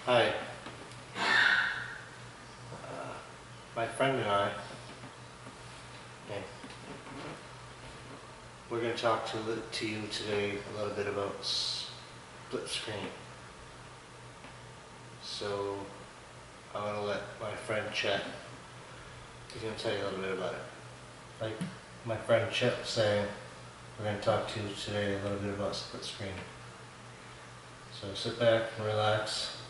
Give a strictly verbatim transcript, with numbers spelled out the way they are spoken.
Hi. Uh, my friend and I, okay, we're going to talk to, li- to you today a little bit about split screen. So I'm going to let my friend Chet, he's going to tell you a little bit about it. Like my friend Chet was saying, we're going to talk to you today a little bit about split screen. So sit back and relax.